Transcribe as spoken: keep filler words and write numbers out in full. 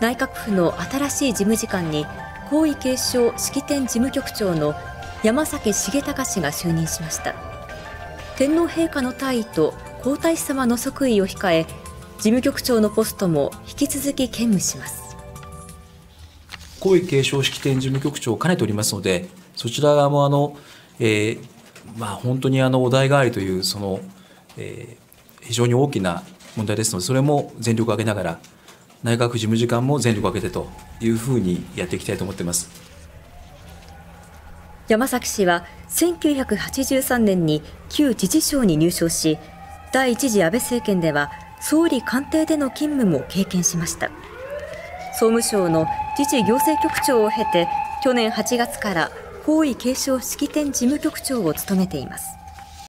内閣府の新しい事務次官に皇位継承式典事務局長の山崎重隆氏が就任しました。天皇陛下の退位と皇太子さまの即位を控え、事務局長のポストも引き続き兼務します。 皇位継承式典事務局長を兼ねておりますので、そちら側もあの、えーまあ、本当にあのお代替わりというその、えー、非常に大きな問題ですので、それも全力を挙げながら、内閣府事務次官も全力を挙げてというふうにやっていきたいと思っています。 山崎氏はせんきゅうひゃくはちじゅうさんねんに旧自治省に入省し、第一次安倍政権では総理官邸での勤務も経験しました。総務省の自治行政局長を経て、去年はちがつから皇位継承式典事務局長を務めています。